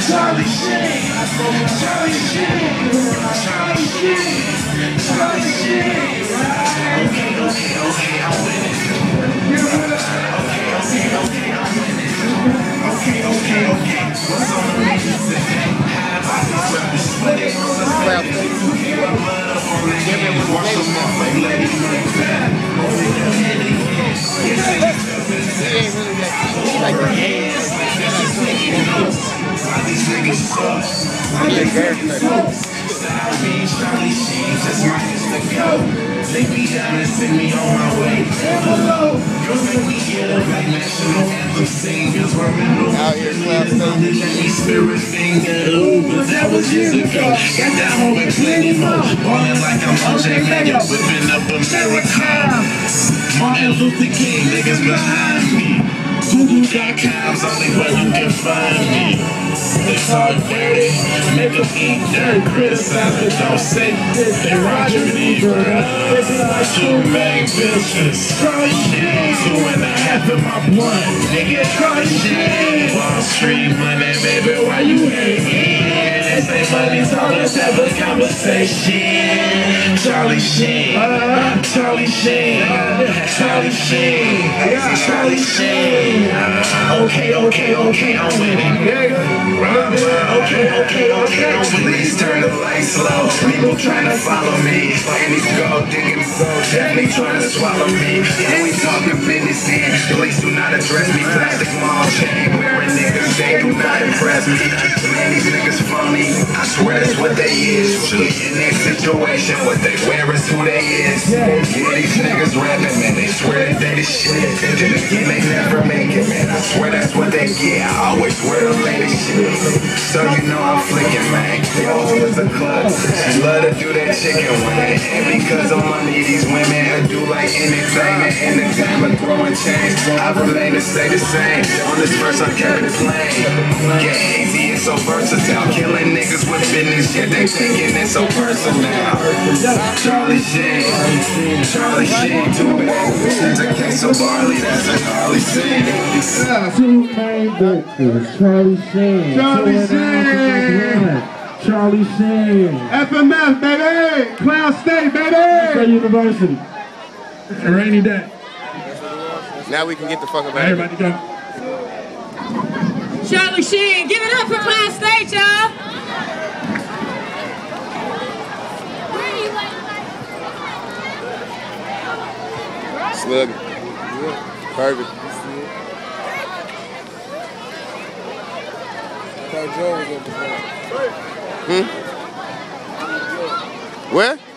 Charlie Sheen, Charlie Sheen, Charlie Sheen, Charlie Sheen. Okay, I'm winning. Okay, what's on the list today? Have I swept the sweaty on the sweat? Wash them off like Lady Macbeth. These niggas suck. Charlie Sheen, just my Insta-go. They be down and send me on my way. Girls make me get up like national anthem singers. Out here, Cloud State. Let me spirit finger. Ooh, but that was years ago. Got that home and plenty more. Ballin' like I'm OJ Mayo, whipping up America. Martin Luther King, niggas behind me. Google.com's only where you can find me. They talk dirty, make them eat dirt, criticize but don't say this. They Roger Ebert, two main bitches. Charlie Sheen, 2.5 in my blunt. Nigga, Charlie Sheen. Wall Street money, baby, why you hating? They say money's all, let's have a conversation. Charlie Sheen, Charlie Sheen, Charlie Sheen, Charlie Sheen. Okay, I'm winning. Okay, please turn the lights low. People trying to follow me. And these gold diggers definitely trying to swallow me. And we talking business here. Please do not address me. Plastic mall chain wearing niggas, they do not impress me. Man, these niggas phony. I swear that's what they is. Usually in their situation, what they wear is who they is. Yeah, these niggas rapping, man, they swear that they the shit. And then again, they never make it, man. I swear that's what they get. I always wear the latest shit. So you know I'm flicking, man. Yo, was a club. She love to do that chicken wing. And because of money, these women do like entertainment. And the time of throwing change, I remain to stay the same. On this verse, I kept it plain. Get easy, it's so versatile. Killing niggas with business, yet they thinking it's so personal. Charlie Sheen, Charlie Sheen, too bad. That's a case of barley, that's a Charlie Sheen. Two main bitches, Charlie Sheen. Charlie Sheen. Charlie Sheen. FMF, baby. Cloud State, baby. State University. A rainy day. Now we can get the fuck about Everybody go. Charlie Sheen, give it up for Cloud State, y'all. Slug. Perfect. Where?